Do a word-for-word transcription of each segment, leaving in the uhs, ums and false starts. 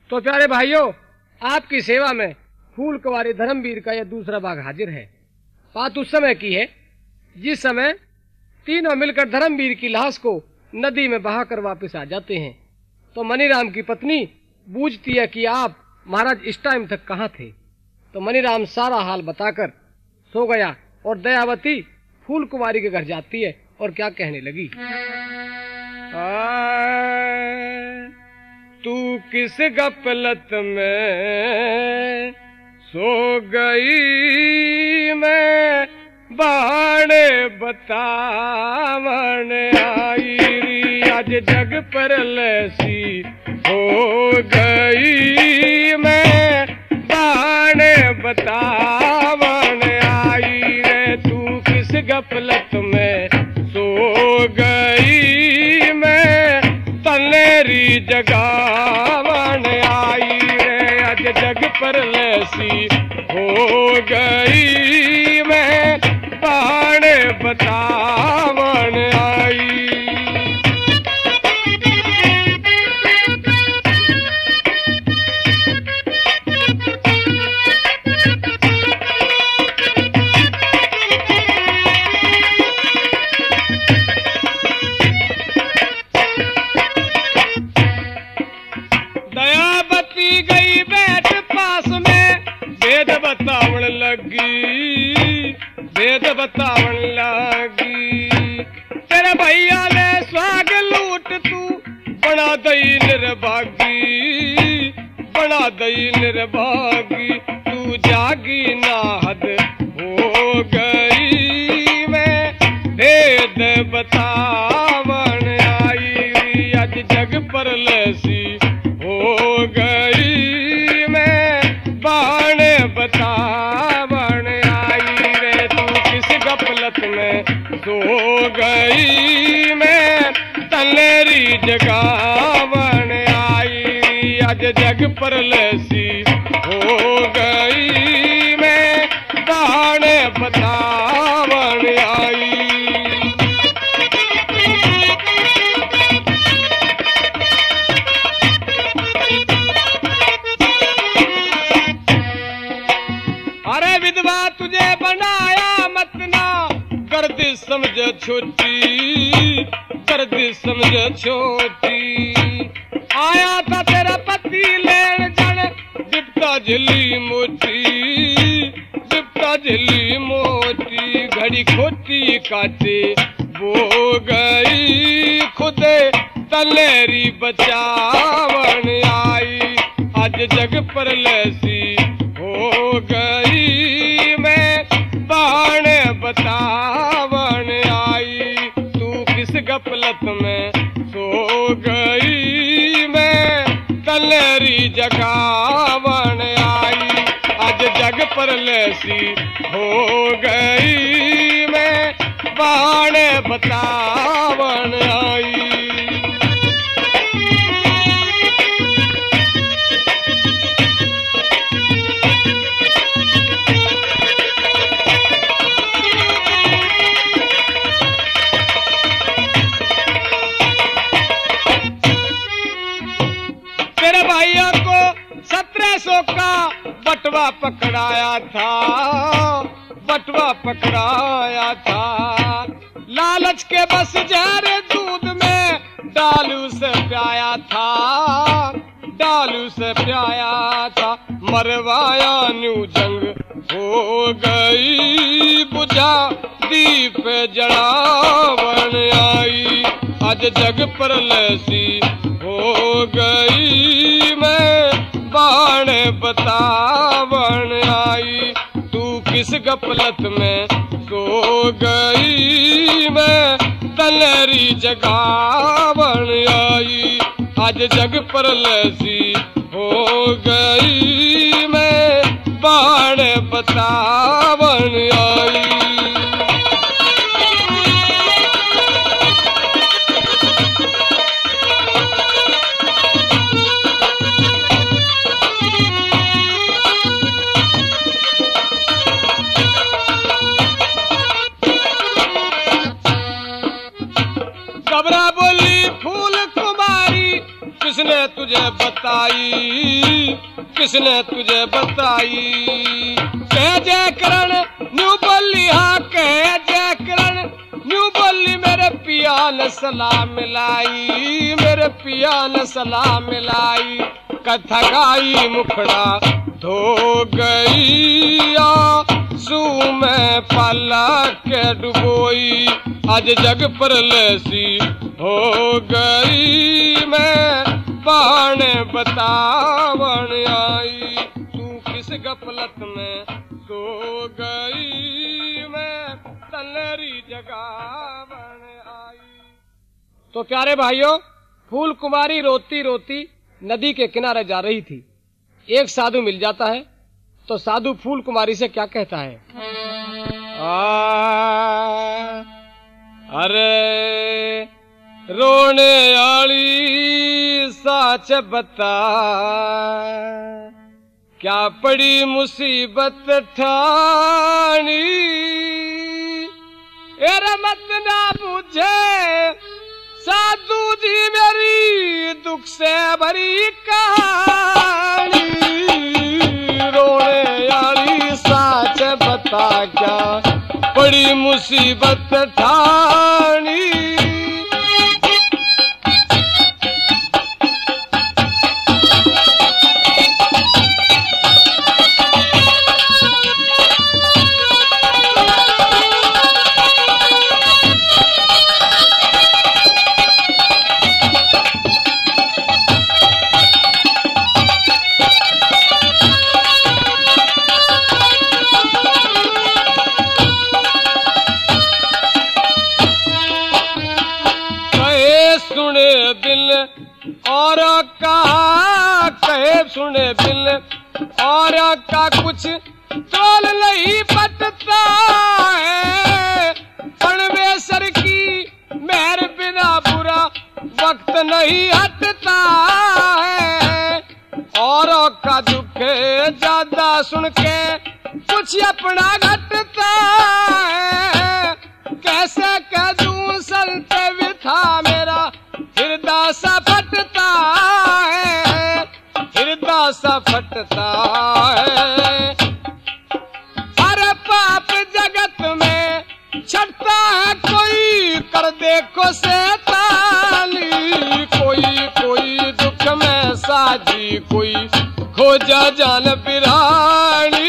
तो प्यारे भाइयों, आपकी सेवा में फूल कुंवारी धर्मवीर का यह दूसरा भाग हाजिर है। बात उस समय की है जिस समय तीनों मिलकर धर्मवीर की लाश को नदी में बहाकर वापस आ जाते हैं। तो मनीराम की पत्नी पूछती है कि आप महाराज इस टाइम तक कहाँ थे। तो मनीराम सारा हाल बताकर सो गया और दयावती फूल कुंवारी के घर जाती है और क्या कहने लगी। तू किस गफलत में सो गई, मैं बाणे बतावन आई री। आज जग पर लसी हो गई, मैं बाणे बतावन आई रे। तू किस गफलत में सो गई, मैं तनेरी जगावन आई रे। आज जग पर लसी हो गई, मैं बाण बतावन आई। दयावती गई बैठ पास में, वेद बतावन लगी, वेद बतावन लगी। तेरे भैया ने स्वाग लूट तू बना दई निर्भागी, बना दई निर्भागी। तू जागी ना हद हो गई, मैं भेद बतावन आई। आज जग पर लसी हो गई, मैं बाण बतावन आई रे। तू किस गफलत में सो गई, मैं तनेरी जगावन आई। आज जग पर लसी हो गई, मैं बाण बतावन आई। अरे विधवा तुझे बनाया मत ना, गर्दिश समझ छोटी, गर्दिश समझ छोटी। आया था तेरा पति लेन जन, बिपता झिली मोटी, बिपता झिली मोटी। घड़ी खोटी काटे वो गई, खुदे तलेरी बचावन आई। आज जग पर लसी हो गई, मैं बाण बतावन आई। तू किस गफलत में सो गई, मैं तलेरी जगावन आई। आज जग पर लसी हो गई, मैं बाण बतावन आई। सत्रह सौ का बटवा पकड़ाया था, बटवा पकड़ाया था। लालच के बस जहर दूध में डालू से प्याया था, डालू से प्याया था। मरवाया न्यू जंग हो गई, बुझा दीप जड़ावन आई। आज जग पर लसी हो गई, मैं बाण बतावन आई। तू किस गफलत में सो गई, मैं तलेरी जगावन आई। आज जग पर लसी हो गई, मैं बाण बतावन आई। घबरा बोली फूल कुमारी, किसने तुझे बताई, किसने तुझे बताई। कह जय करण न्यू बोली, हाँ कह जय करण न्यू बोली, मेरे पिया ने सलाम मिलाई, मेरे पिया ने सलाम मिलाई। कथा गाई मुखड़ा धो गई, आंसू में पाला के डुबोई, आज जग पर लैसी हो गई, मैं बाण बतावन आई। तू किस गफलत में सो गई, मैं तलरी जगावन आई। तो प्यारे भाइयों, फूल कुमारी रोती रोती नदी के किनारे जा रही थी। एक साधु मिल जाता है तो साधु फूल कुमारी से क्या कहता है। आ, अरे रोने आली साच बता, क्या पड़ी मुसीबत ठानी, एरे मत ना बुझे साधु जी मेरी दुख से भरी कहानी। रोने वाली साच बता, क्या बड़ी मुसीबत ठानी। और कहा कहे सुने दिल, और का कुछ तोल नहीं पटता है, परमेश्वर की मेहर बिना बुरा वक्त नहीं हटता है। और का दुख ज्यादा सुन के कुछ अपना घटता है, कैसे कह दूं संत विथा मेरा हृदय सा फटता है, हृदय सा फटता है। अरे पाप जगत में छटता है कोई, कर देखो शैतानी, कोई कोई दुख में साजी, कोई खोजा जान बिरानी।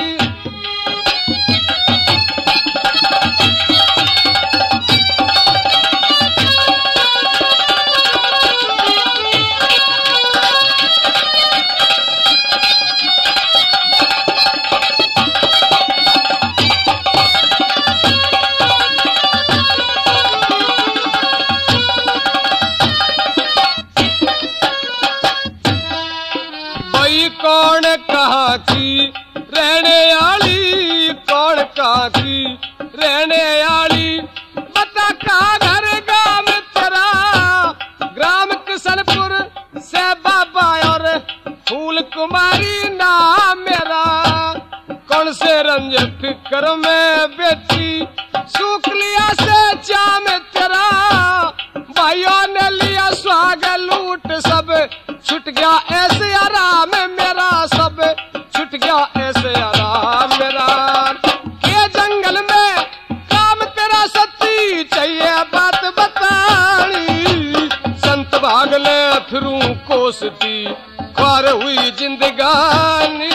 कौन कहा की रहने आली, कौन कहा की रहने आली, बता कहा घर गांव तेरा, ग्राम किशनपुर से बाबा और फूल कुमारी नाम मेरा। कौन से रंज फिक्र में बेटी, सूख लिया से चाम तेरा, भाइयों ने लिया स्वाग लूट, सब छुट गया ऐसे आराम मेरा, सब छुट गया ऐसे आराम मेरा। ये जंगल में काम तेरा सच्ची, चाहिए बात बतानी, संत भागले फिरूं कोसती, ख्वार हुई जिंदगानी।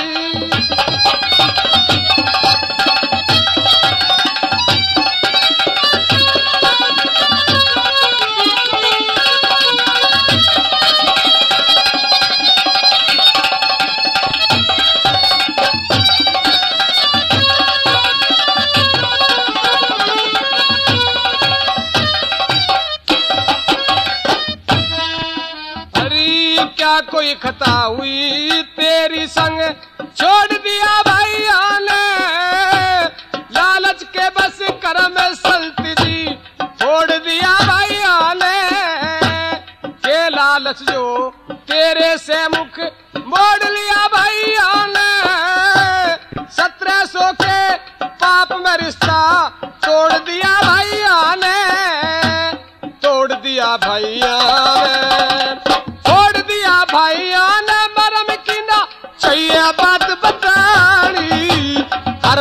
क्या कोई खता हुई तेरी संग, छोड़ दिया भैया ने, लालच के बस करम संत जी छोड़ दिया भैया ने। के लालच जो तेरे से मुख मोड़ लिया भैया ने, सत्रह सौ के पाप में रिश्ता तोड़ दिया भैया ने, तोड़ दिया भैया ने, छोड़ दिया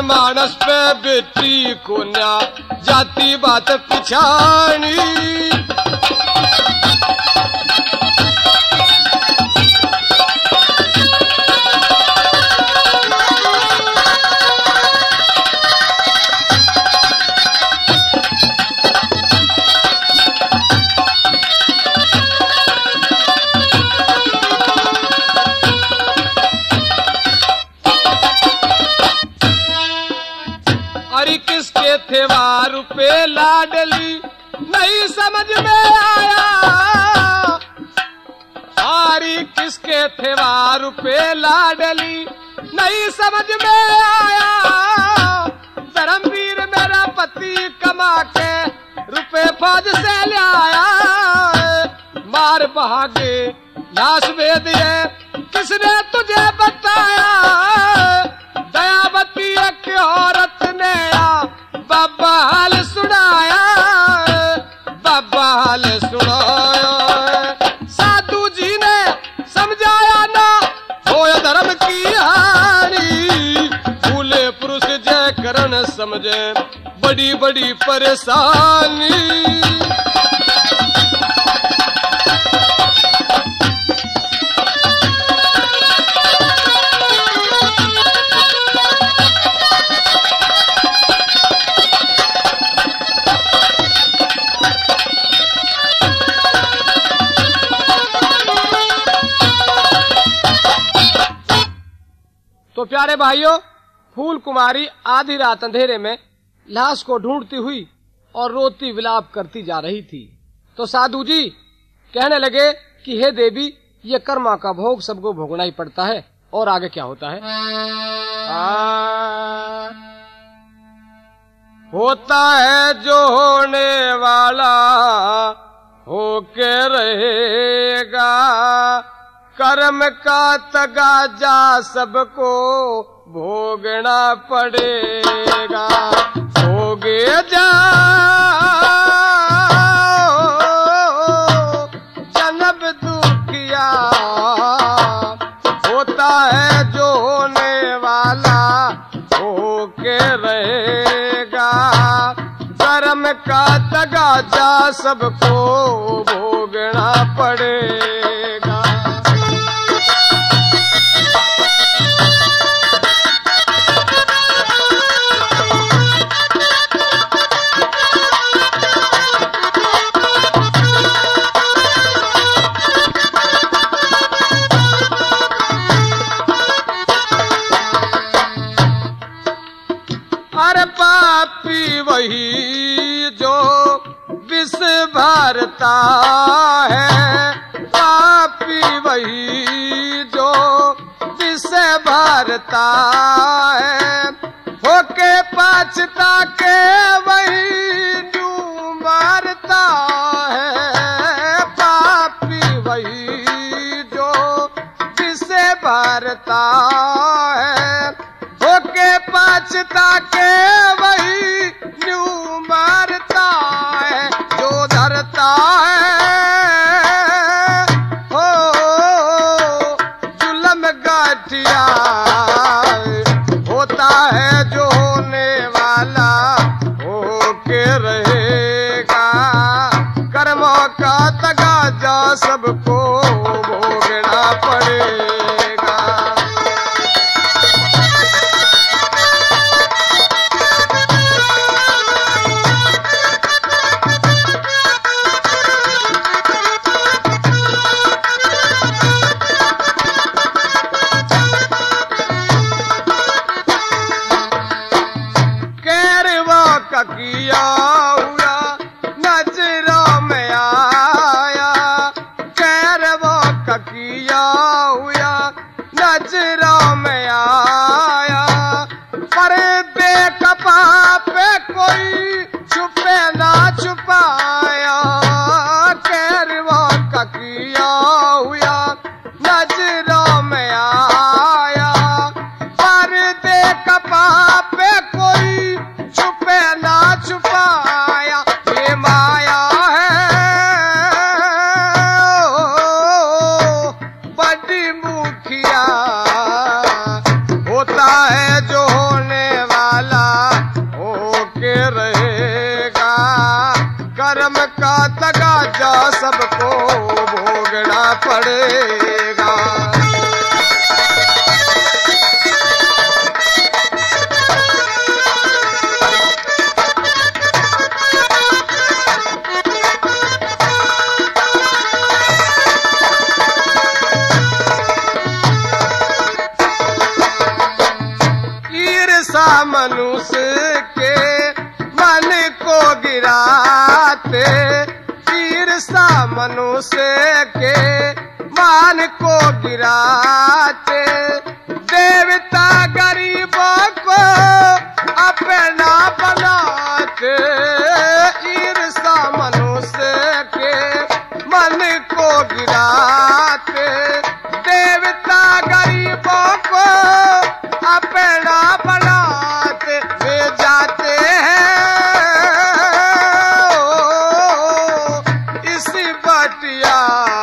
मानस पे बेटी को न्या जाती बात पिछानी। अरे किसके थे वार पे लाडली नहीं समझ में आया। अरे किसके थे वार पे लाडली नहीं समझ में आया। धर्मवीर मेरा पति कमा के रुपए फौज से ले आया। मार भागे लाश वेद है किसने तुझे बताया। दयावती एक औरत ने आ बाबा हाल सुनाया। बाबा हाल सुनाया साधु जी ने समझाया ना हो धर्म की हानि। भूले पुरुष जय करण समझे बड़ी बड़ी परेशानी। तो प्यारे भाइयों, फूल कुमारी आधी रात अंधेरे में लाश को ढूंढती हुई और रोती विलाप करती जा रही थी। तो साधु जी कहने लगे कि हे देवी, ये कर्मा का भोग सबको भोगना ही पड़ता है। और आगे क्या होता है? आ, होता है जो होने वाला होके रहेगा। कर्म का तगाजा सबको भोगना पड़ेगा। भोगे जाओ जन्म दुखिया। होता है जो होने वाला होके रहेगा। कर्म का तगाजा सबको भोगना पड़ेगा। अरे पापी वही जो विष भरता है। पापी वही जो विष भरता है। होके पाछता के वही न्यू मारता है। पापी वही जो विष भरता है। होके पाछता के वही न्यू मारता है। जो धरता है हो जुल्म गाठिया। होता है जो होने वाला होके रहेगा। कर्मों का तगाजा सबको भोगना पड़ेगा। किया हुआ नजरों में आया। खैर वो किया हुआ नजरों में आया। पर्दे कपा पे कोई छुपे ना छुपाया। खैर वो किया हुआ नजरों में आया। पर्दे कपा पे कोई छुपे ना छुपाया। ये माया है बड़ी मुखिया। होता है जो होने वाला तगाजा सबको भोगना पड़ेगा। ईर्षा मनुष्य के मन को गिराते, ईर्षा मनुष्य के मान को गिराते, देवता गरीबों को अपना बनाते। ईर्षा मनुष्य के मन को गिराते, देवता गरीबों को अपना बनाते वे जाते हैं इसी बटिया।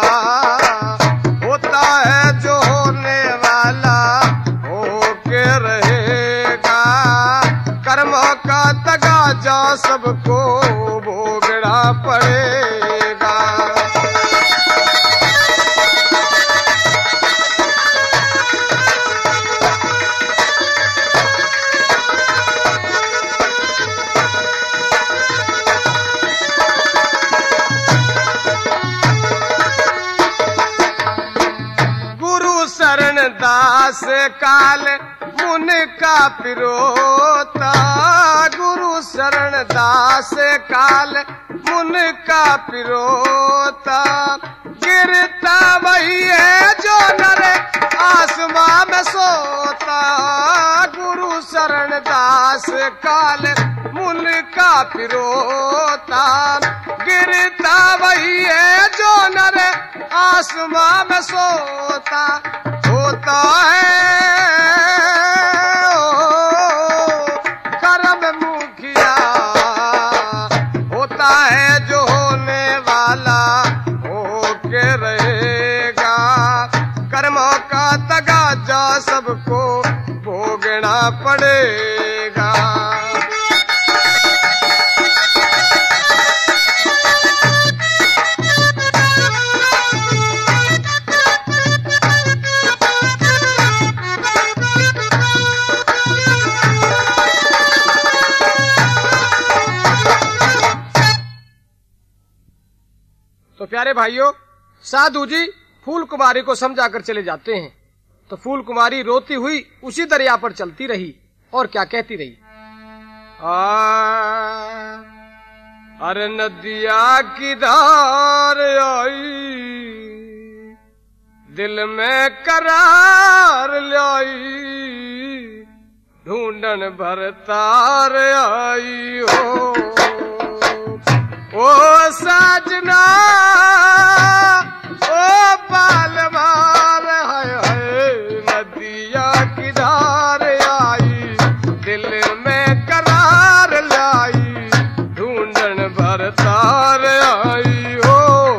होता है जो होने वाला होके रहेगा, कर्मों का तगाजा सबको भोगना पड़ेगा। शरण दास काल मुन का पिरोता, गुरु शरण दास काल मुन का पिरोता। गिरता वही है जो नर आसमां में सोता, गुरु शरण दास काल मुन का पिरोता। गिरता वही है जो नर आसमां में सोता। होता है ओ, कर्म मुखिया, होता है जो होने वाला होके रहेगा, कर्मों का तगाजा सबको भोगना पड़ेगा। तो प्यारे भाइयों, साधु जी फूल कुमारी को समझा कर चले जाते हैं। तो फूल कुमारी रोती हुई उसी दरिया पर चलती रही और क्या कहती रही। आ, अरे नदिया की धार आई, दिल में करार लाई, ढूंढन भरतार आई हो। ओ साजना ओ बालवार, हाय हाय नदिया की धार आई, दिल में करार लाई, ढूंढन भरतार आई हो।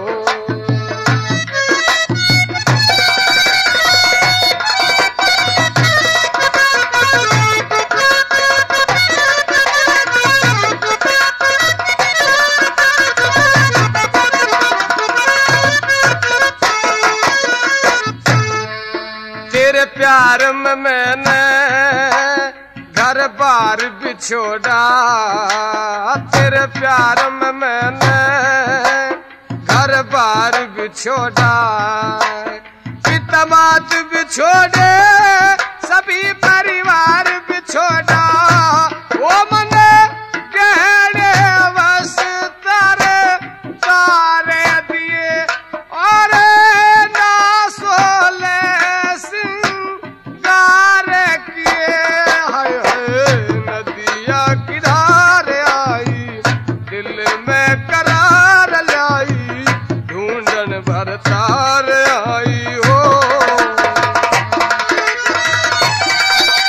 तेरे प्यार में मैंने घर बार बिछोड़ा, तेरे प्यार में मैंने घर बार बिछोड़ा। पिता मात बिछोड़े, सभी परिवार बिछोड़ा। वो मने गहरे बस तारे तारे दिए और ना सोले सिंगार किए। हाय हाय नदिया की धार आई, दिल में करार लाई, ढूंढन भरतार आई हो।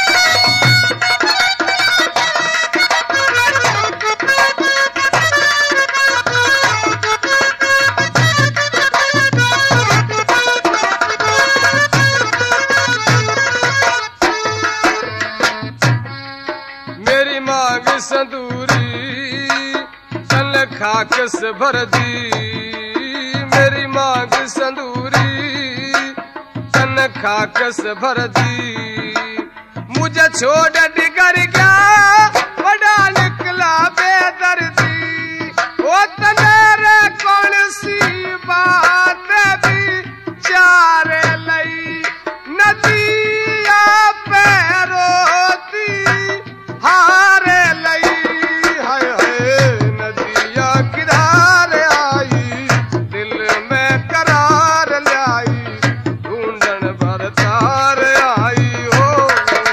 खाक से भर दी मेरी मांग संदूरी, तन खाक से भर दी मुझे छोड़ डिगर गया बड़ा निकला बेदर्दी। ओ तनेरे कौन सी बात भी चार लई नदिया पे रोती हारे लई। हाय हाय नदिया किनार आई दिल में करार लाई ढूंढन भर तार आई हो।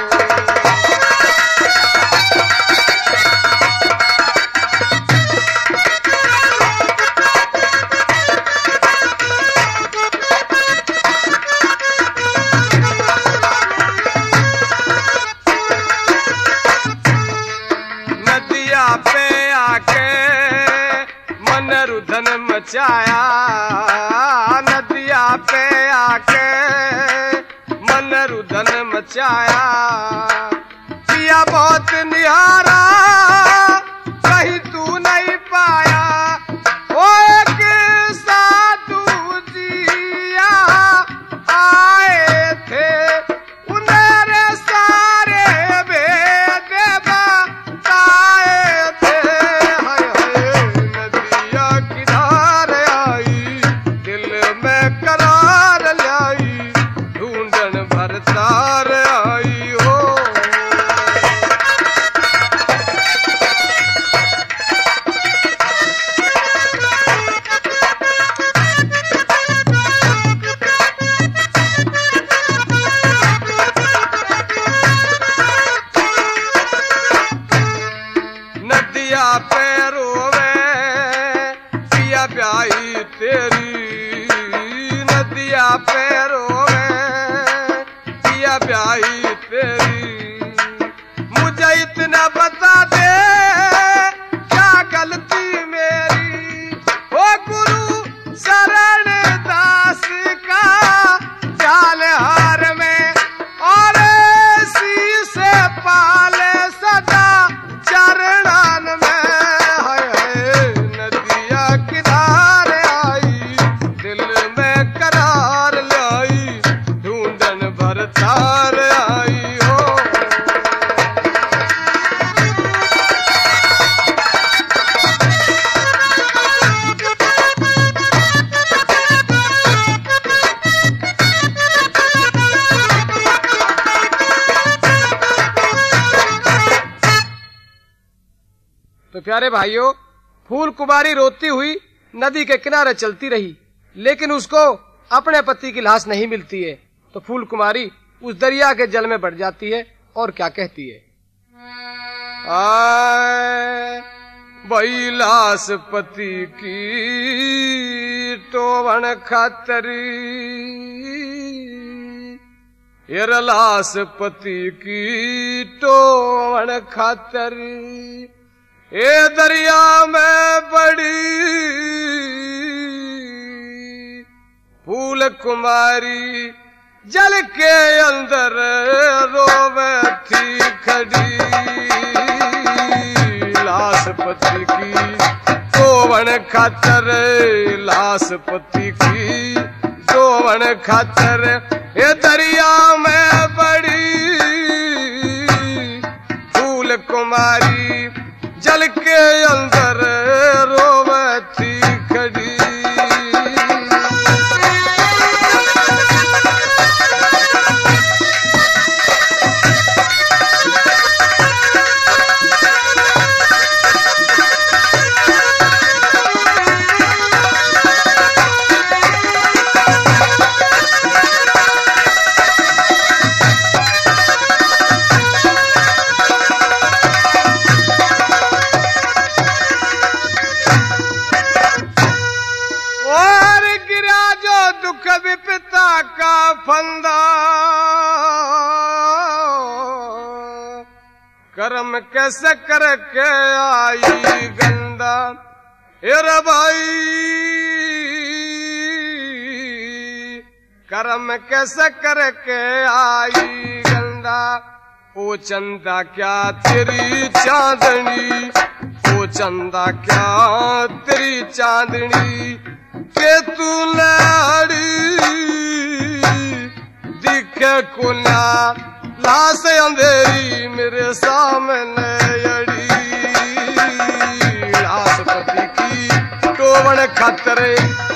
पे आके मन रुधन मचाया, नदिया पे आके मन रुधन मचाया। पिया बहुत निहारा कहीं तू नहीं पाया, ओ एक साधु जिया आए थे उन्हें सारे भेद बताए थे। हाय हाय नदिया किनार आई दिल में करार लाई ढूंढन भर तार आई हो। नदिया पे रोवे पिया प्याई तेरी, नदिया पे रोवे पिया प्याई तेरी। मुझे इतना बता दे क्या गलती मेरी, ओ गुरु शरण दास का जाल हार में और शीश पाले सदा चरणान में। हाय हाय नदिया किनार आई दिल में करार लाई ढूंढन भर तार आई हो। तो प्यारे भाइयों, फूल कुमारी रोती हुई नदी के किनारे चलती रही, लेकिन उसको अपने पति की लाश नहीं मिलती है। तो फूल कुमारी उस दरिया के जल में बढ़ जाती है और क्या कहती है। आए बई लाश पति की टोवन खातरी, एर लाश पति की टोवन खातरी। ए दरिया में बड़ी फूल कुमारी जल के अंदर रोवे थी खड़ी। लाश पति की टोवन खातर, लाश पति की टोवन खातर। ए दरिया में बड़ी फूल कुमारी जल के अंदर रोवे थी खड़ी। विपता का फंदा कर्म कैसे करके आई गंदा। एरे भाई कर्म कैसे करके आई गंदा। ओ चंदा क्या तेरी चांदनी, ओ चंदा क्या तेरी चांदनी के तू लाड़ी दिखे कुना लाश अंधेरी मेरे सामने अड़ी लाश पति की टोवन खतरे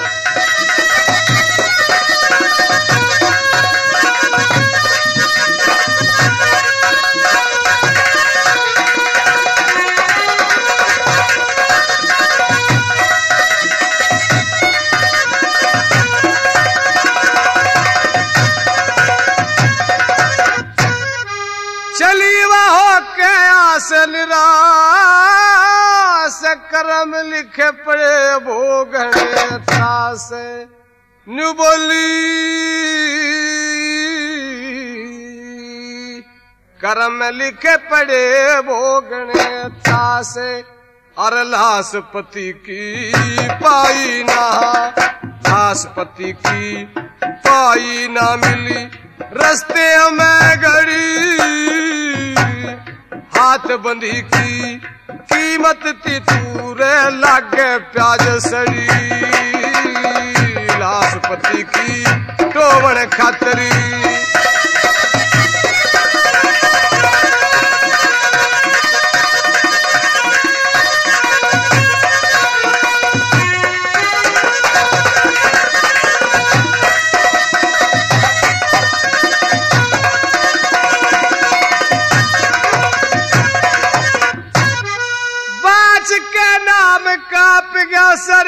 निराश करम लिखे पड़े भोगने त्रास न्यू बोली करम लिखे पड़े भोगने त्रास और लाश पति की पाई ना लाश पति की पाई ना मिली रस्ते में गड़ी हाथ बंधी की कीमत ती तूरे लागे प्याज सड़ी लाश पति की टोवन खातरी काप गया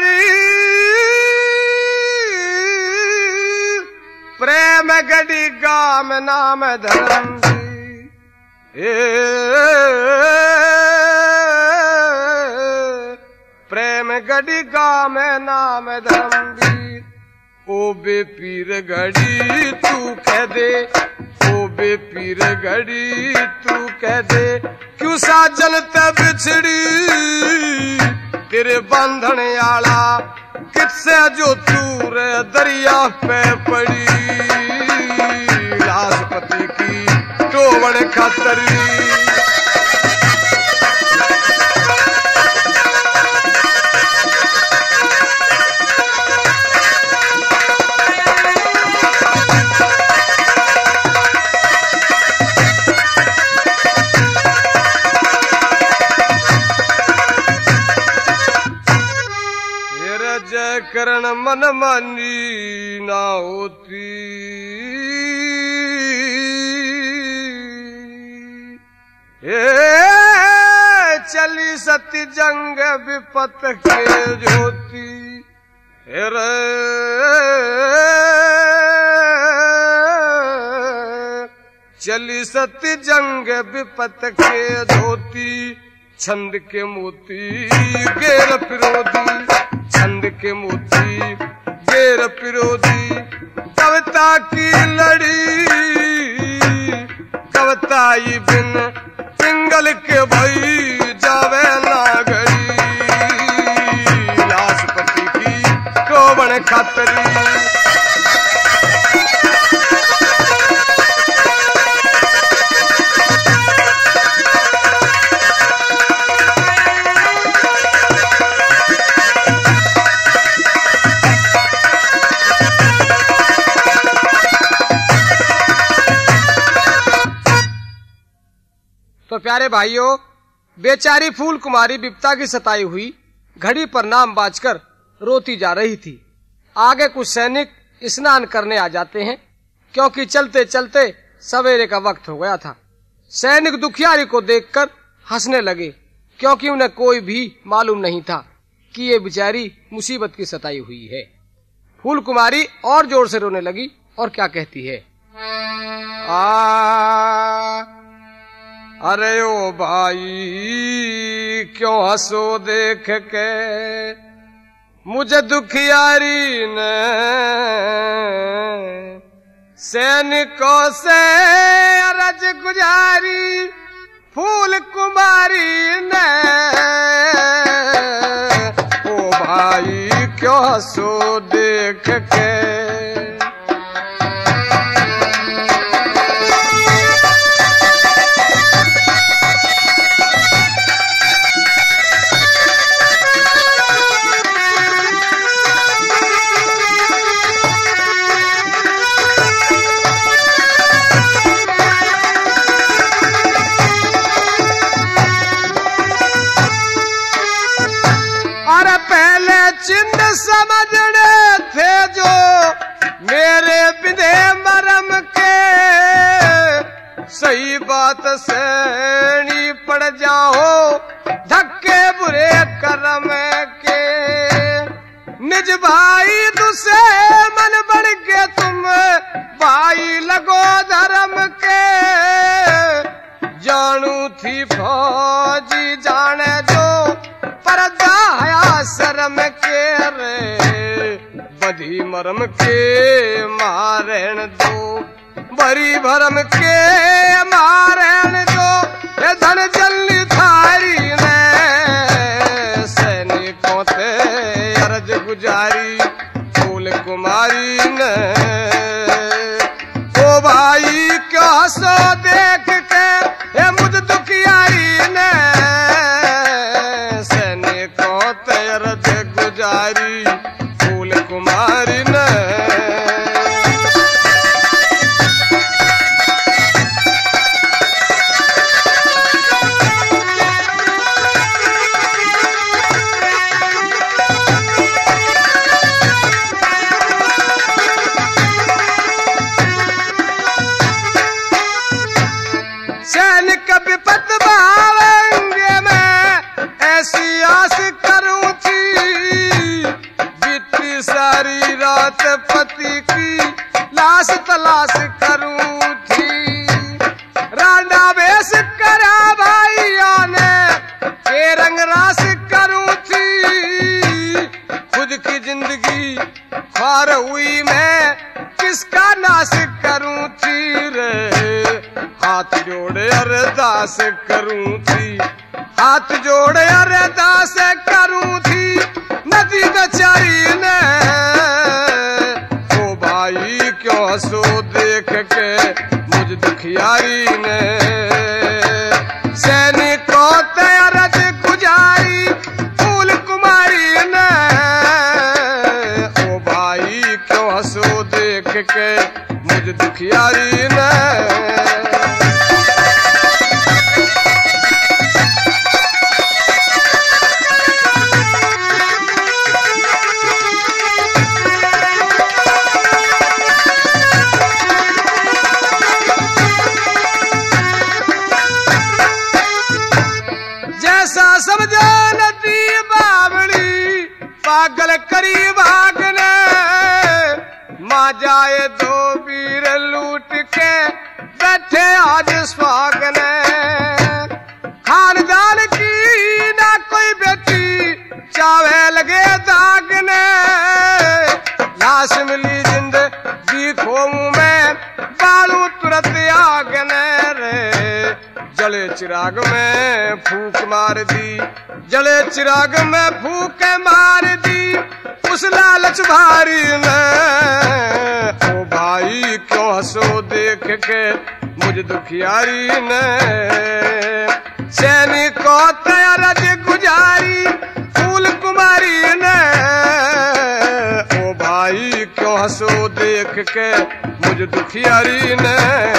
शरीर प्रेम गड़ी गाम नाम धर्म ए प्रेम गड़ी गाम नाम धर्म ओ बे पीर गड़ी तू कह दे ओ बे पीर गड़ी तू कह दे क्यों साजन ते बिछड़ी तेरे बंधन आला किससे जो तूर दरिया पे पड़ी लाश पति की टोवन खतरी करण मन मानी ना होती ए चली सती जंग विपत के ज्योति रे चली सती जंग विपत के धोती छंद के मोती गेर पिरोधी छंद के मोती गेर पिरोधी कविता की लड़ी कविताई बिन पिंगल के भई जावे ना गड़ी लाश पति की टोवन खातरी तो प्यारे भाइयों, बेचारी फूल कुमारी विपता की सताई हुई घड़ी पर नाम बाजकर रोती जा रही थी। आगे कुछ सैनिक स्नान करने आ जाते हैं, क्योंकि चलते चलते सवेरे का वक्त हो गया था। सैनिक दुखियारी को देखकर हंसने लगे, क्योंकि उन्हें कोई भी मालूम नहीं था कि ये बेचारी मुसीबत की सताई हुई है। फूल कुमारी और जोर से रोने लगी और क्या कहती है, आ अरे ओ भाई क्यों हंसो देख के मुझे दुखियारी ने सैनिकों से अरज गुजारी फूल कुमारी ने ओ भाई क्यों हंसो देख के। यही बात सहनी पड़ जाओ धक्के बुरे कर्म के। निज भाई तुसे मन बढ़ के तुम भाई लगो धर्म के। जानू थी फौजी जाने जो पर्दा हया शर्म के रे। बधी मरम के मारण दो बरी भरम के मारण दो। ये धन जलनी थारी ने सैनिकों ते अर्ज गुजारी फूल कुमारी ने। ओ भाई क्या हंसो देख के ये मुझ दुखियारी ने। सैनिकों ते अर्ज गुजारी फूल कुमारी ने। सैनिक विपत भावेंगे मैं ऐसी आस करूं थी। बीती सारी रात पति की लाश तलाश करूं थी। रांडा वेश करा भाइयों ने के रंग रास करूं थी। खुद की जिंदगी ख्वार हुई मैं किसका नाश करूं थी रे। हाथ जोड़े अरदास करूं थी हाथ जोड़े अरदास करूं थी। नदी बेचारी ने ओ भाई क्यों हंसो देख के मुझ दुखियारी ने। सैनिकों ते अर्ज गुजारी फूल कुमारी ने। ओ भाई क्यों हंसो देख के मुझ दुखियारी ने। जैसा समझो नदी बावड़ी पागल करी भागने। माँ जाए दो वीर लूट के बैठे आज स्वागने। खानदान की ना कोई बेटी चावे लगे दागने। लाश मिली जिंदगी खोऊं मैं बालू तुरंत आगने रे। जले चिराग में फूक मार दी जले चिराग में फूक मार दी उस लालच भारी ने। ओ भाई क्यों हंसो देख के मुझ दुखियारी ने। सैनिकों ते अर्ज गुजारी फूल कुमारी ने। ओ भाई क्यों हंसो देख के मुझ दुखियारी ने।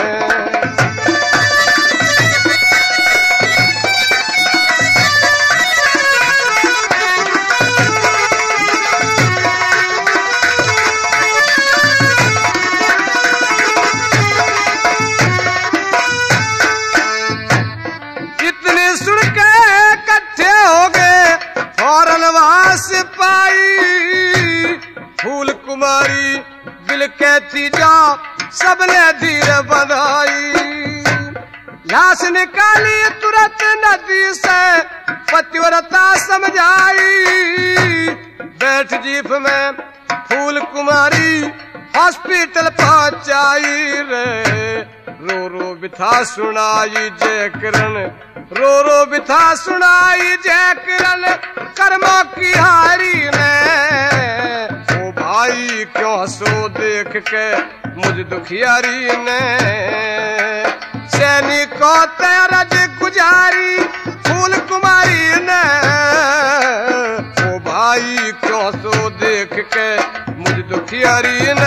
सुन के इकट्ठे हो गए फौरन वहां सिपाही। फूल कुमारी दिल कहती जा सबने धीर बधाई। लाश निकाली तुरंत नदी से पतिव्रता समझाई। बैठ जीप में फूल कुमारी हॉस्पिटल पहुंचाई रे। रो रो बिथा सुनाई जय किरण रो रो बिथा सुनाई जय किरण कर्मों की हारी ने। ओ भाई क्यों हंसो देख के मुझ दुखियारी ने। सैनिकों ते अर्ज गुजारी फूल कुमारी ने। ओ भाई क्यों हंसो देख के मुझ दुखियारी ने।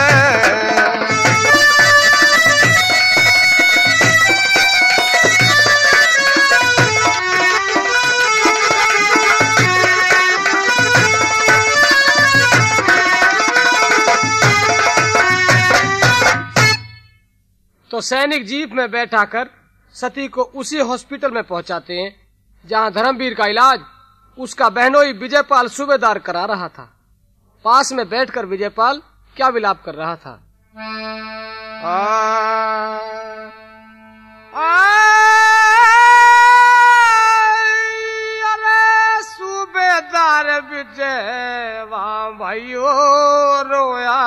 तो सैनिक जीप में बैठा कर सती को उसी हॉस्पिटल में पहुंचाते हैं जहां धर्मवीर का इलाज उसका बहनोई विजयपाल सूबेदार करा रहा था। पास में बैठकर विजयपाल क्या विलाप कर रहा था। आ, आ, अरे सूबेदार विजय वहां भाइयों रोया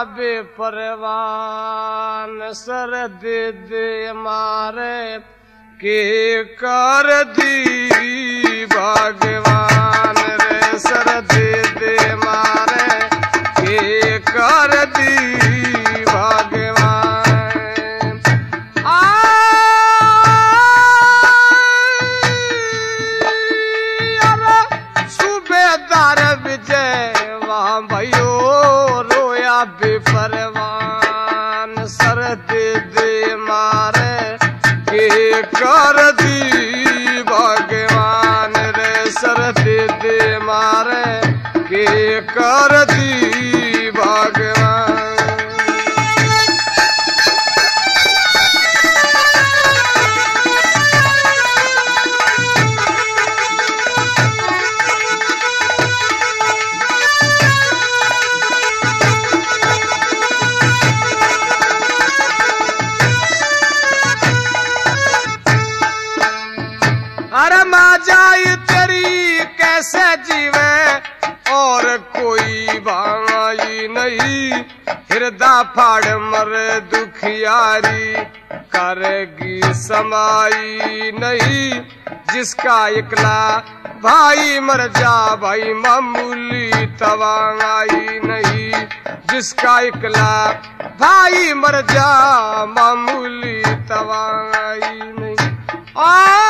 बेपरवान सर दे दे मारे के कर दी भगवान रे सर दे दे मारे के कर दी भगवान। आ सूबेदार विजय वहां भयो रोया बेपरवान सर दे दे मारे के कर दी भगवान रे सर दे दे मारे के कर दी भगवान। अरे माँ जाई तेरी कैसे जीवे और कोई भाई नहीं हृदय फाड़ मर दुखियारी करेगी समाई नहीं जिसका इकला भाई मर जा भाई मामूली तवांगाई नहीं जिसका इकला भाई मर जा मामूली तवांगाई नहीं। आ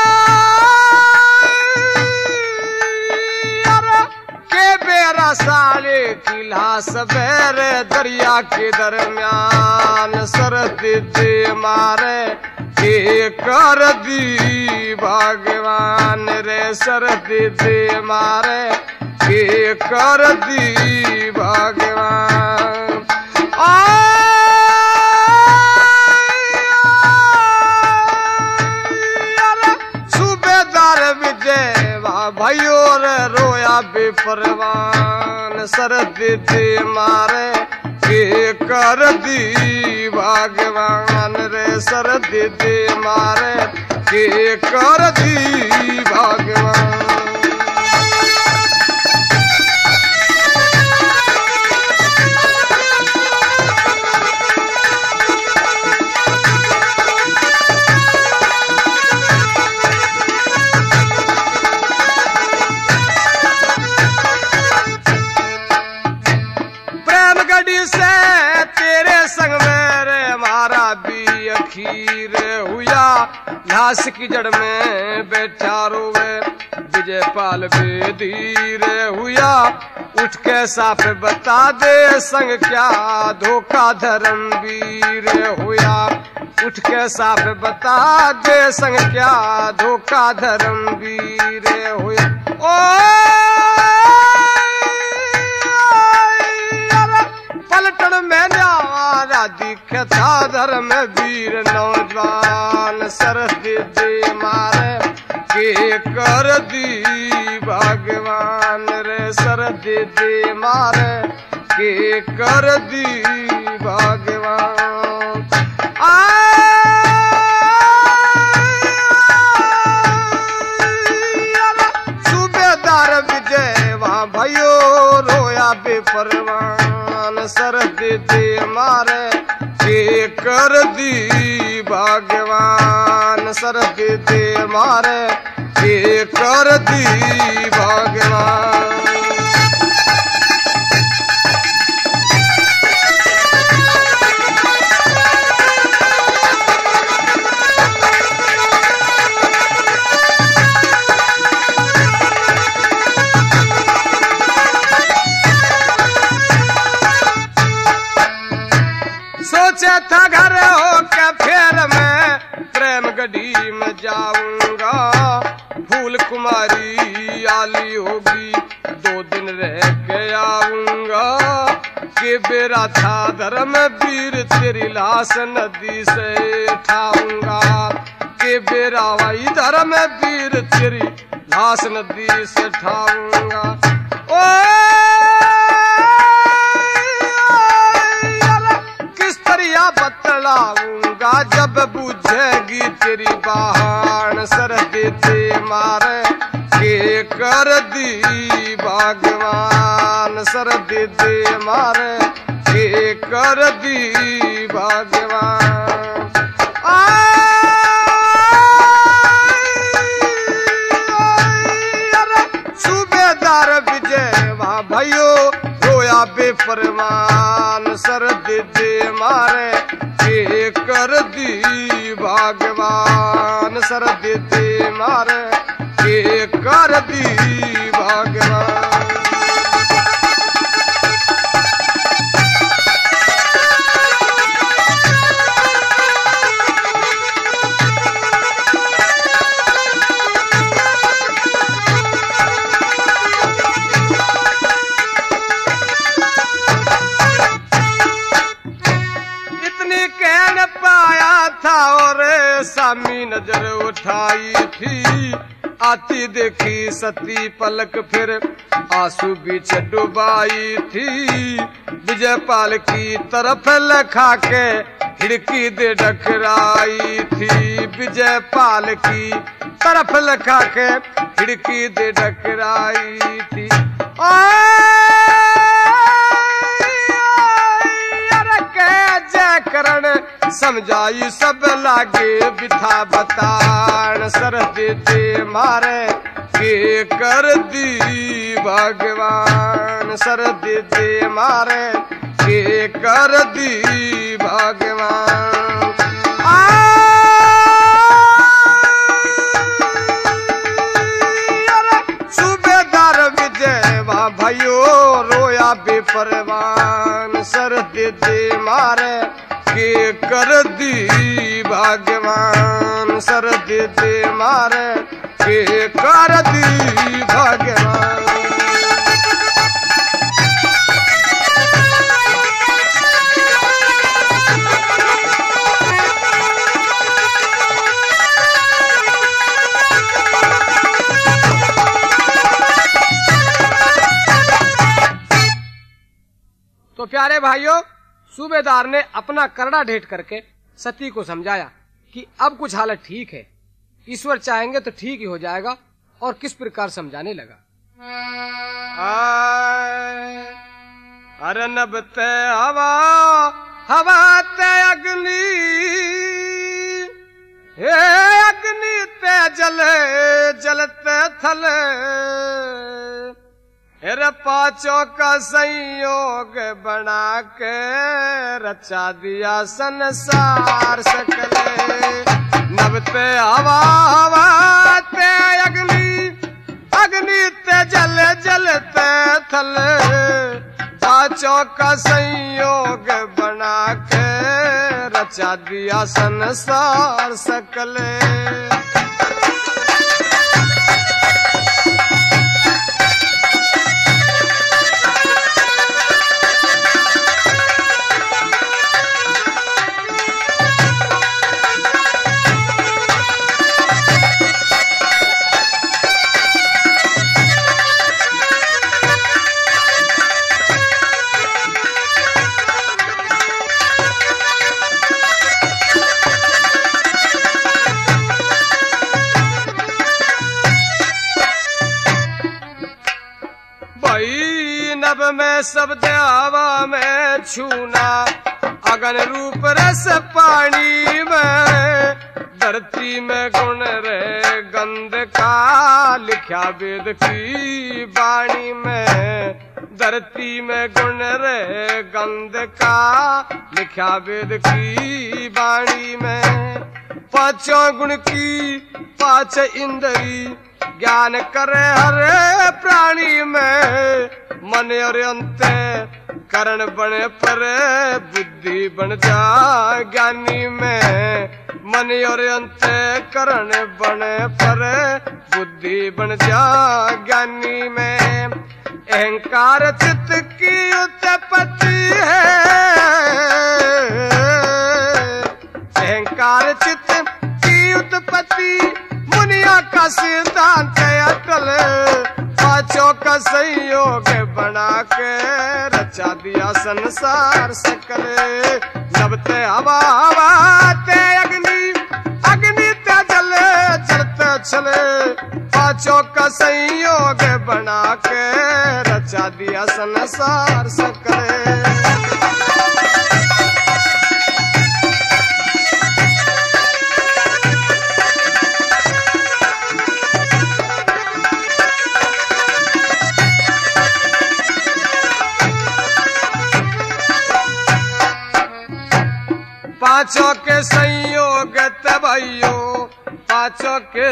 बेरा साले की लाश बेरे दरिया के दरमियान सरद दे मारे के कर दी भगवान रे सरद दे मारे के कर दी भगवान। सूबेदार विजय भाइयों रे रोया बेपरवान सरद दे मारे के कर दी भगवान रे सरद दे मारे के कर दी भगवान। से तेरे संग मेरे मारा भी अखीर हुआ घास की जड़ में बैठा रोवे विजयपाल बेधीर हुआ उठ के साफ बता दे संग क्या धोखा धर्मवीर हुआ उठ के साफ बता दे संग क्या धोखा धर्मवीर हुआ। ओ पलटन में न्यारा दिखे था धर्म वीर नौजवान सरद दे मारे के कर दी भगवान रे सरद दे मारे के कर दी भगवान। सूबेदार विजय वहां भयो रोया बेपरवान सरद दे मारे के कर दी भगवान सरद दे मारे के कर दी भगवान। सोचे था घर हो के फिर मैं प्रेम गढ़ी में जाऊंगा फूल कुमारी आली होगी दो दिन रह के आऊंगा के बेरा था धर्म वीर तेरी लाश नदी से उठाऊंगा के बेरावा इधर मैं वीर तेरी लाश नदी से ठाऊंगा। ओ किस तरह बतलाऊंगा जब बुझेगी तेरी बहान सर देते मारे के कर दी भगवान सर देते मारे के कर दी भगवान। सूबेदार विजय वहाँ भयो रोया बेफरमान सर दे मारे के कर दी भगवान सर दे मारे के कर दी भगवान। पाया था और सामी नजर उठाई थी आती देखी सती पलक फिर आंसू बीच डुबाई थी। विजयपाल की तरफ लखा के खिड़की दे डकराई थी विजयपाल की तरफ लखा के खिड़की दे डकराई थी। करण समझाई सब लागे बिथा बतान सर देते मारे के कर दी भगवान सर देते मारे के कर दी भगवान। सूबेदार विजय वहाँ भयो रोया बेपरवान सर देते मारे के कर दी भगवान सर दे मारे के कर दी भगवान। तो प्यारे भाइयों, सूबेदार ने अपना करड़ा ढेट करके सती को समझाया कि अब कुछ हालत ठीक है, ईश्वर चाहेंगे तो ठीक ही हो जाएगा और किस प्रकार समझाने लगा। अरे नबते हवा हवा ते अग्नि हे अग्नि ते जले जलते थले हेरे पांचों का संयोग बना के रचा दिया संसार सकले। नबते हवा हवा ते अग्नि अग्नि ते जले जलते थले पांचों का संयोग बना के रचा दिया संसार सकले। नभ में सब द्यावा में छूना अगन रूप रस पानी में धरती में गुण रे गंध का लिखा वेद की वाणी में धरती में गुण रे गंध का लिखा वेद की वाणी में पांचों गुण की पांच इंद्री ज्ञान करे हरे प्राणी में मन और अंत करण बने पर बुद्धि बन जा ज्ञानी में मन और अंत करण बने पर बुद्धि बन जा ज्ञानी में अहंकार चित्त की उत्पत्ति है अहंकार चित्त की उत्पत्ति संयोग बना के रचा दिया संसार सकल। नभते हवा हवा ते अग्नि, अग्नि ते जल, जलते चले, पांचों का संयोग बना के रचा दिया संसार सकल। पांचों के संयोग तबैयो, पांचों के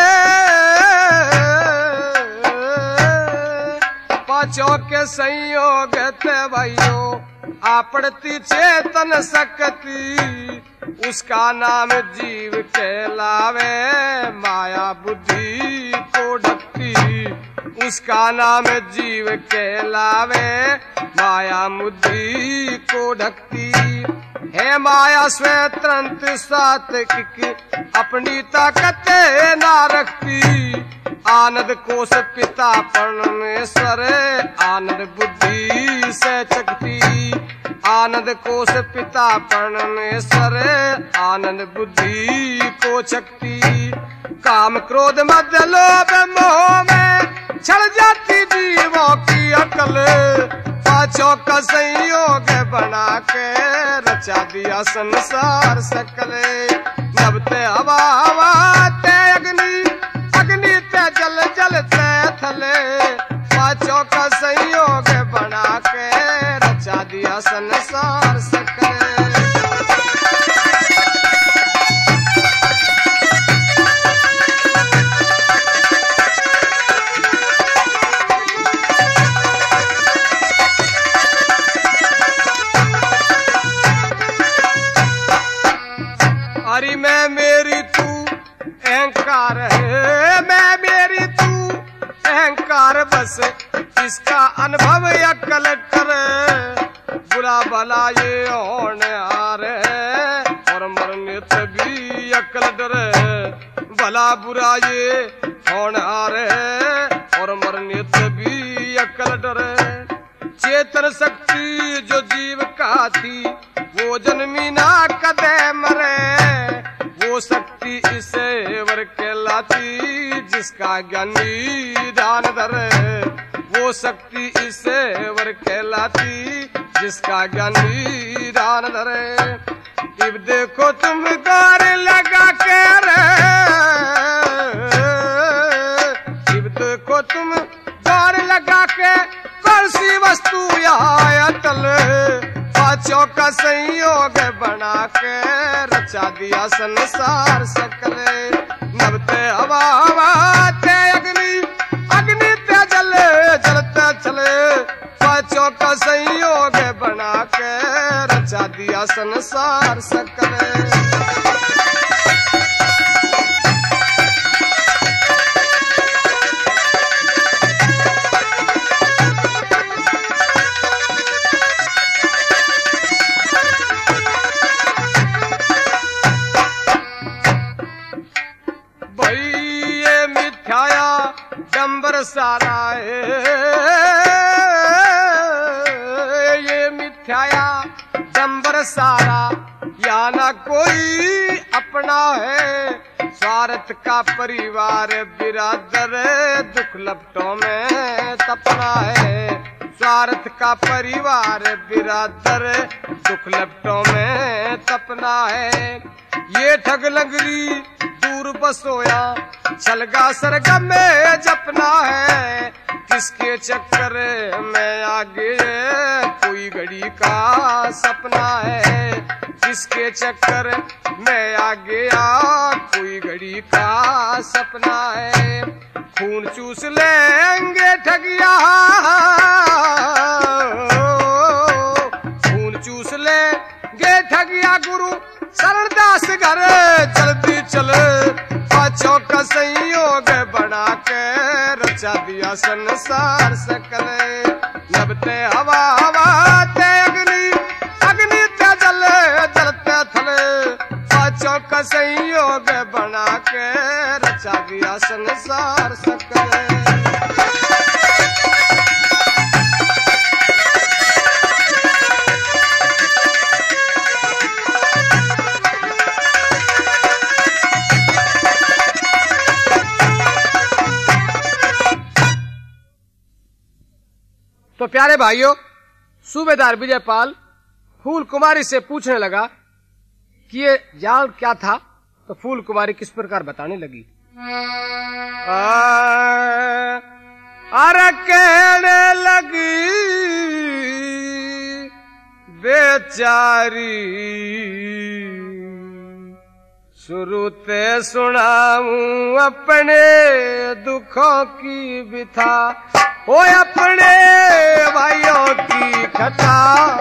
पांचों के संयोग तबैयो, आपड़ती चेतन शक्ति, उसका नाम जीव कहलावे, माया बुद्धि को ढकती, उसका नाम जीव कहलावे, माया बुद्धि को ढकती। है माया स्वतंत्र सात्विक, अपनी ताकत ना रखती, आनंद कोश पिता परमेश्वर, आनंद बुद्धि से चकती, आनंद कोश पिता परमेश्वर, आनंद बुद्धि को चकती। काम क्रोध मद लोभ मोह में छल जाती जीवों की अकल, पांचों का संयोग बना के रचा दिया संसार सकल। नभते हवा हवा ते अग्नि, अग्नि ते जल, जल ते थले, पांचों का संयोग बना के रचा दिया संसार सकल। हरि मैं मेरी तू अहंकार है, मैं मेरी तू अहंकार बस, इसका अनुभव अकल करे, बुरा भला ये होने हारे, और मरने तभी अकल डरे, भला बुरा ये होने हारे, और मरने तभी अकल डरे। चेतन शक्ति जो जीव का थी, वो जन्मी ना कदे मरे, वो शक्ति इसे वर कहलाती, जिसका ज्ञानी दान धरे, वो शक्ति इसे वर कहलाती, जिसका ज्ञानी दान धरे। इब देखो तुम गौर लगा के रे, इब देखो तुम गौर लगा के, कौन सी वस्तु यहाँ अटल, पांचों का संयोग बना के रचा दिया संसार सकल। नभते हवा हवा ते अग्नि, अग्नि ते जल, जलते चले, पांचों का संयोग बना के रचा दिया संसार सकल। डंबर सारा है ये मिथ्याया, डंबर सारा या ना कोई अपना है, स्वार्थ का परिवार बिरादर, दुख लपटों में तपना है, स्वार्थ का परिवार बिरादर, दुख लपटों में तपना है। ये ठग लंगरी दूर बसोया, छलगा सरगम में जपना है, किसके चक्कर में आगे कोई घड़ी का सपना है, किसके चक्कर में आगे आ कोई घड़ी का सपना है। खून चूस लेंगे ठगिया, खून चूस लेंगे ठगिया, गुरु शरणदास घर जल्दी चले, पांचों का संयोग बना के रचा दिया संसार सकल। नभते हवा हवा ते अग्नि, अग्नि ते जल, जलते थले, पांचों का संयोग बना के रचा दिया संसार सकल। तो प्यारे भाइयों, सूबेदार विजयपाल फूल कुमारी से पूछने लगा कि ये जाल क्या था। तो फूल कुमारी किस प्रकार बताने लगी। अरे कहने लगी बेचारी, शुरूते सुनाऊं अपने दुखों की बिथा, ओ अपने भाइयों की कथा।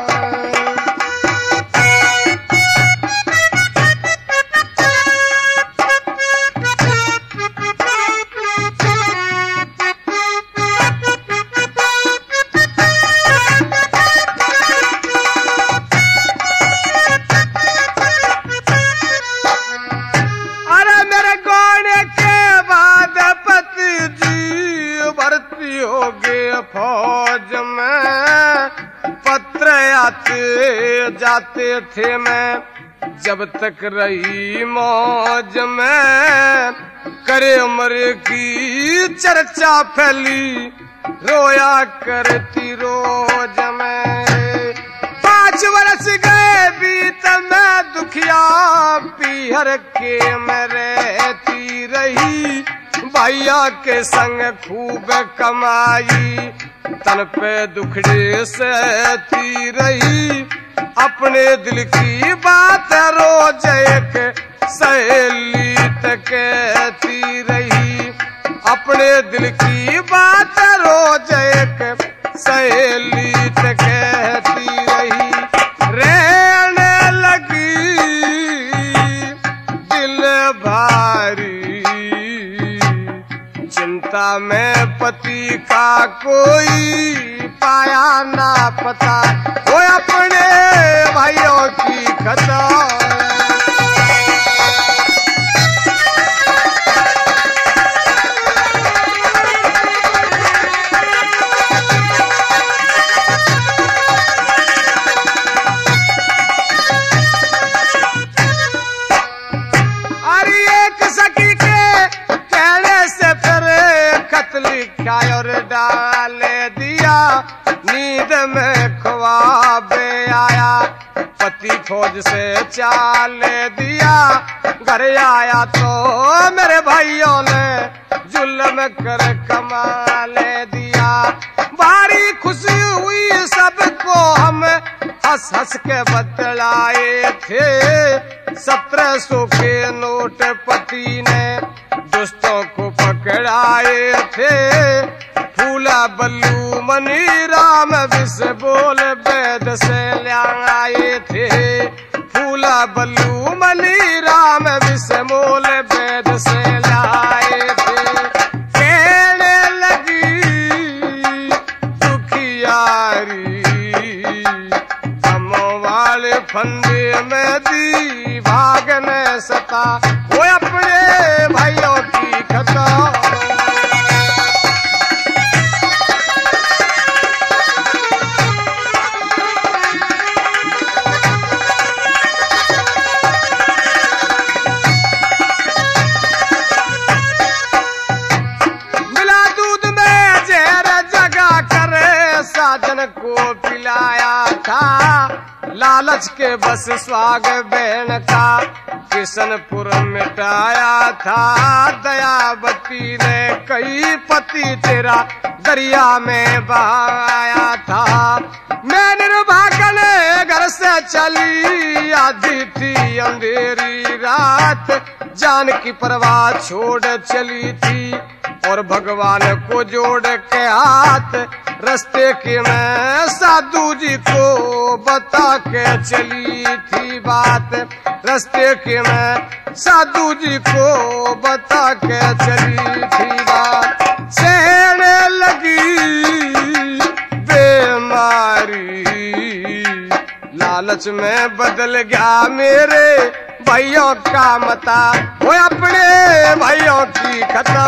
फौज में पत्र आते जाते थे मैं, जब तक रही मौज में करे उम्र की चर्चा फैली, रोया करती रोज में। पांच वर्ष गए बीत मैं दुखिया पीहर के में रहती रही, भैया के संग खूब कमाई, तन पे दुखड़े सहती रही, अपने दिल की बात रोज एक सहेली तक कहती रही, अपने दिल की बात रोज एक सहेली तक कहती रही। रहने लगी दिल भारी, चिंता में पति का कोई पाया ना पता, वो अपने भाइयों की कथा। और डाल दिया नींद में ख्वाब आया, पति फौज से चाल दिया, घर आया तो मेरे भाइयों ने जुल्म कर कमाल दिया। भारी खुशी हुई सबको, हम हंस हंस के बतलाए थे, सत्रह सौ के नोट पति ने दोस्तों को पकड़ाए थे। फूला बल्लू मनी राम विष बोल वेद से लाए थे, फूला बल्लू मनी राम विष बोल वेद से लाए थे। कहने लगी दुखियारी, हमों वाले फंदे में दी भागने सता, वो अपने भाइयों की कथा। साजन को पिलाया था, लालच के बस स्वाग बहन का किशनपुर मिटाया था। दयावती ने कई पति तेरा दरिया में बहाया था। मैं निर्भागन घर से चली, आधी थी अंधेरी रात, जान की परवाह छोड़ चली थी, और भगवान को जोड़ के हाथ रास्ते के मैं साधु जी को बता के चली थी बात, रास्ते के मैं साधु जी को बता के चली थी बात। सहने लगी बेमारी, लालच में बदल गया मेरे भाइयों का मता, वो अपने भाइयों की कथा।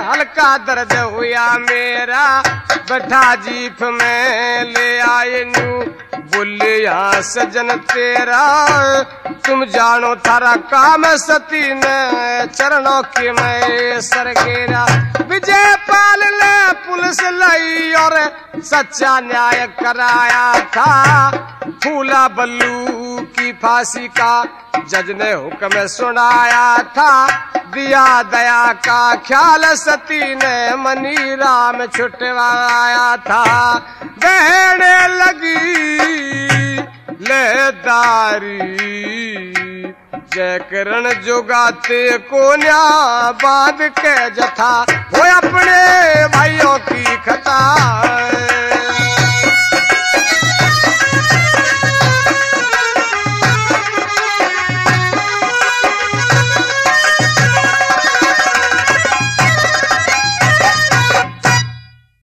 हल्का दर्द हुआ मेरा, बैठा जीप में ले आए न्यू, बोले यहाँ सजन तेरा तुम जानो थारा काम सती ने चरणों के मैं सरगेरा। विजय पाल ने पुलिस लाई और सच्चा न्याय कराया था, फूला बल्लू की फांसी का जज ने हुक्म सुनाया था, दिया दया का ख्याल सती ने मनी राम छुटवाया था। बहने लगी लेदारी जय करण जुगाते को न्या बांध के जथा, वो अपने भाइयों की खता